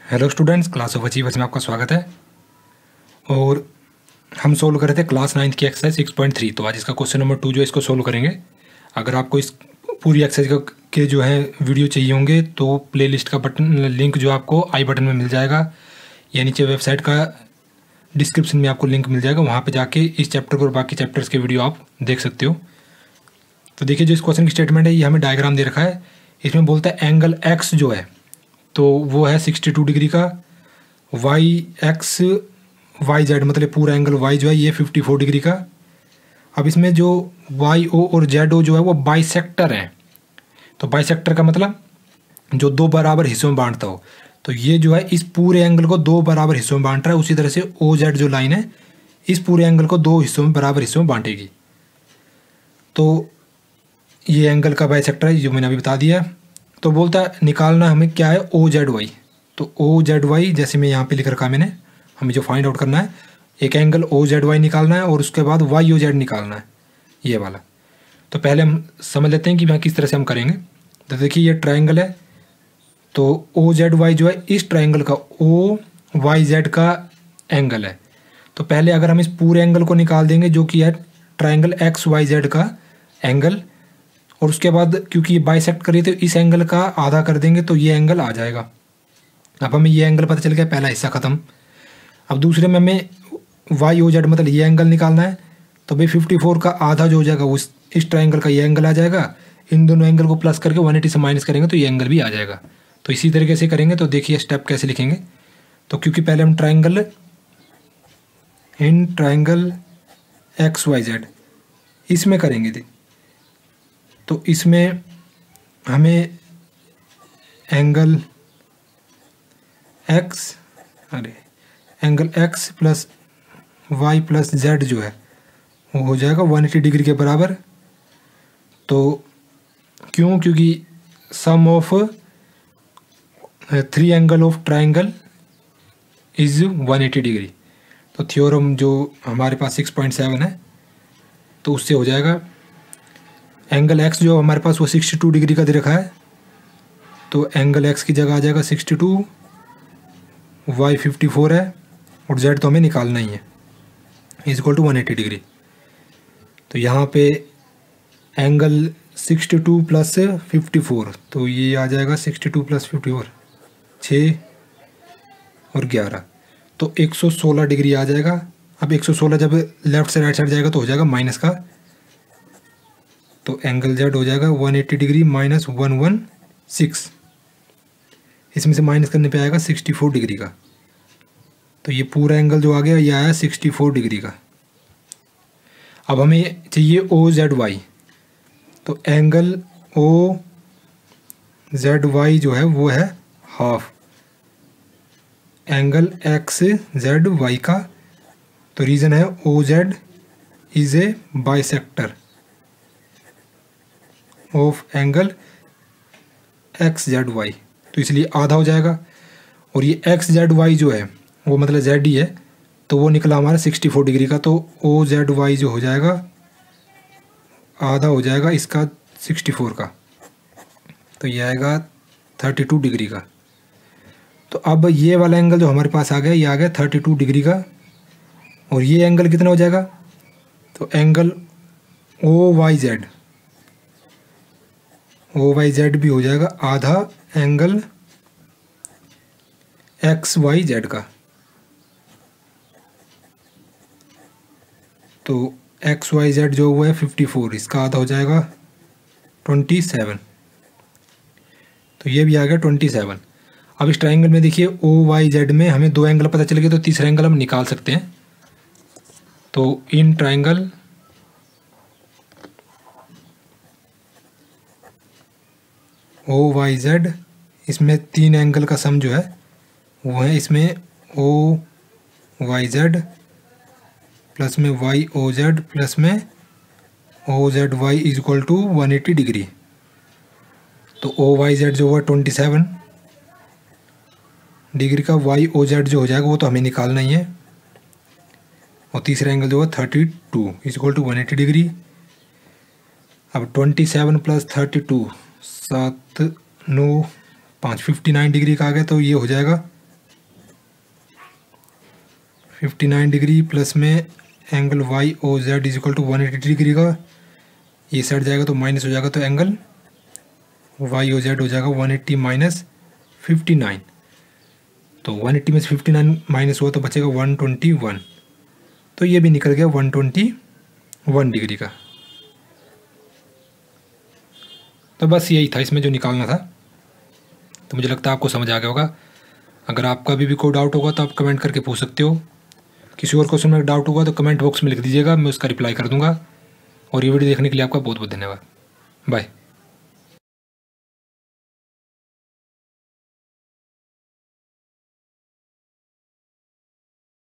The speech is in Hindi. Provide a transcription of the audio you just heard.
Hello students, class of achievers में आपका स्वागत है। और हम सोल्व कर रहे थे क्लास 9 की एक्सरसाइज 6.3। तो आज इसका क्वेश्चन नंबर 2 जो है इसको सोल्व करेंगे। अगर आपको इस पूरी एक्सरसाइज के जो है वीडियो चाहिए होंगे तो प्लेलिस्ट का बटन लिंक जो आपको आई बटन में मिल जाएगा या नीचे वेबसाइट का डिस्क्रिप्शन में आपको लिंक मिल जाएगा। वहाँ पर जाके इस चैप्टर को और बाकी चैप्टर्स के वीडियो आप देख सकते हो। तो देखिए, जो इस क्वेश्चन की स्टेटमेंट है ये हमें डायग्राम दे रखा है। इसमें बोलता है एंगल एक्स जो है तो वो है 62 डिग्री का, वाई एक्स वाई जेड मतलब पूरा एंगल वाई जो है ये 54 डिग्री का। अब इसमें जो वाई ओ और जेड ओ जो है वो बाइसेक्टर है। तो बाइसेक्टर का मतलब जो दो बराबर हिस्सों में बांटता हो। तो ये जो है इस पूरे एंगल को दो बराबर हिस्सों में बांट रहा है। उसी तरह से ओ जेड जो लाइन है इस पूरे एंगल को दो हिस्सों में बराबर हिस्सों में बांटेगी। तो ये एंगल का बाइसेक्टर है जो मैंने अभी बता दिया। तो बोलता है निकालना हमें क्या है, ओ जेड वाई। तो ओ जेड वाई जैसे मैं यहाँ पे लिख रखा मैंने, हमें जो फाइंड आउट करना है एक एंगल ओ जेड वाई निकालना है और उसके बाद वाई ओ जेड निकालना है ये वाला। तो पहले हम समझ लेते हैं कि वहाँ किस तरह से हम करेंगे। तो देखिए ये ट्रायंगल है, तो ओ जेड वाई जो है इस ट्रायंगल का ओ वाई जेड का एंगल है। तो पहले अगर हम इस पूरे एंगल को निकाल देंगे जो कि है ट्रायंगल एक्स वाई जेड का एंगल, और उसके बाद क्योंकि ये बाइसेक्ट करिए तो इस एंगल का आधा कर देंगे तो ये एंगल आ जाएगा। अब हमें ये एंगल पता चल गया, पहला हिस्सा ख़त्म। अब दूसरे में हमें वाई ओ जेड मतलब ये एंगल निकालना है। तो भाई 54 का आधा जो हो जाएगा उस इस ट्रायंगल का ये एंगल आ जाएगा। इन दोनों एंगल को प्लस करके 180 से माइनस करेंगे तो ये एंगल भी आ जाएगा। तो इसी तरीके से करेंगे। तो देखिए स्टेप कैसे लिखेंगे। तो क्योंकि पहले हम triangle in triangle X Y Z इसमें करेंगे थे, तो इसमें हमें angle X plus Y plus Z जो है वो हो जाएगा 180 डिग्री के बराबर। तो क्योंकि sum of 3 angle of triangle is 180 degree. तो थ्योरम जो हमारे पास 6.7 है तो उससे हो जाएगा एंगल एक्स जो हमारे पास वो 62 डिग्री का दे रखा है। तो एंगल एक्स की जगह आ जाएगा 62, वाई 54 है और जेड तो हमें निकालना ही है, इज इक्वल टू 180 डिग्री। तो यहाँ पे एंगल 62 प्लस 54 तो ये आ जाएगा 62 प्लस 54 6 और 11 तो 116 डिग्री आ जाएगा। अब 116 जब लेफ्ट से राइट साइड जाएगा तो हो जाएगा माइनस का। तो एंगल जेड हो जाएगा 180 डिग्री माइनस 116। इसमें से माइनस करने पे आएगा 64 डिग्री का। तो ये पूरा एंगल जो आ गया ये आया 64 डिग्री का। अब हमें चाहिए ओ जेड वाई। तो एंगल ओ जेड वाई जो है वो है half angle X Z Y का। तो रीज़न है O Z is a bisector of angle X Z Y, तो इसलिए आधा हो जाएगा। और ये एक्स जेड वाई जो है वो मतलब जेड ही है, तो वो निकला हमारा 64 डिग्री का। तो ओ जेड वाई जो हो जाएगा आधा हो जाएगा इसका 64 का, तो ये आएगा 32 डिग्री का। तो अब ये वाला एंगल जो हमारे पास आ गया ये आ गया 32 डिग्री का। और ये एंगल कितना हो जाएगा, तो एंगल ओ वाई जेड भी हो जाएगा आधा एंगल एक्स वाई जेड का। तो एक्स वाई जेड जो हुआ है 54, इसका आधा हो जाएगा 27। तो ये भी आ गया 27। अब इस ट्रायंगल में देखिए ओ वाई जेड में हमें दो एंगल पता चल गए, तो तीसरा एंगल हम निकाल सकते हैं। तो in triangle O Y Z इसमें 3 एंगल का सम जो है वो है इसमें ओ वाई जेड प्लस में वाई ओ जेड प्लस में O Z Y is equal to 180 degree. तो ओ वाई जेड जो हुआ 27 डिग्री का, वाई ओ जेड जो हो जाएगा वो तो हमें निकालना ही है। और तीसरा एंगल जो है 32 इज इक्वल टू 180 डिग्री। अब 27 प्लस 32 7 9 5 59 डिग्री का आ गया। तो ये हो जाएगा 59 डिग्री प्लस में angle Y O Z is equal to 180 degree का, ये साइड जाएगा तो माइनस हो जाएगा, तो एंगल वाई ओ जेड हो जाएगा 180 माइनस 59। तो 180 में से 59 माइनस हुआ तो बचेगा 121, तो ये भी निकल गया 121 डिग्री का। तो बस यही था इसमें जो निकालना था। तो मुझे लगता है आपको समझ आ गया होगा। अगर आपका भी कोई डाउट होगा तो आप कमेंट करके पूछ सकते हो। किसी और क्वेश्चन में डाउट होगा तो कमेंट बॉक्स में लिख दीजिएगा, मैं उसका रिप्लाई कर दूंगा। और ये वीडियो देखने के लिए आपका बहुत बहुत धन्यवाद। बाय।